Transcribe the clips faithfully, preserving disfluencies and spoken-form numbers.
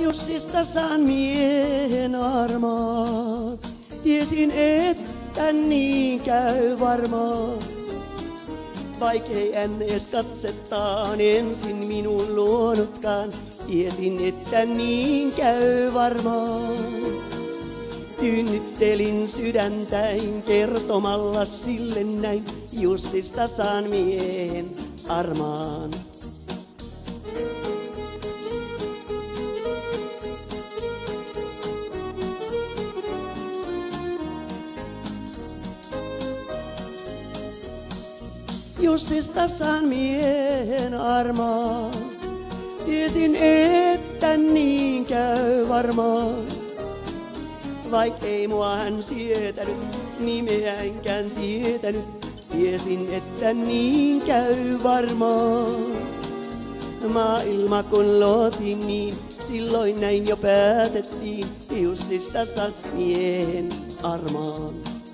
Jussista saan miehen armaan. Tiesin, että niin käy varmaan. Vaikei hän ees katsettaan ensin minun luonutkaan. Tiesin, että niin käy varmaan. Tyynnyttelin sydäntäin kertomalla sille näin. Jussista saan miehen armaan. Jussista saan miehen armaan. Tiesin, että niin käy varmaan. Vaik ei mua hän sietänyt, nimeänkään tietänyt. Tiesin, että niin käy varmaan. Maailma kun luotiin niin, silloin näin jo päätettiin. Jussista saan miehen armaan.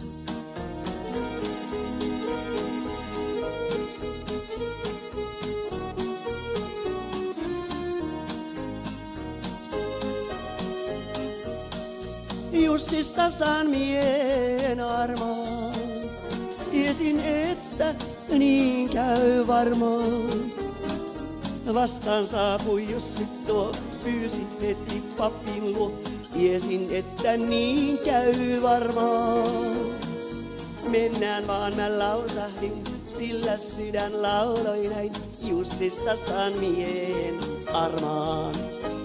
Jussista saan miehen armaan. Tiesin, että niin käy varmaan. Vastaan saapui Jussi tuo, pyysi heti papin luo. Tiesin, että niin käy varmaan. Mennään vaan mä lausahdin, sillä sydän lauloi näin. Jussista saan miehen armaan.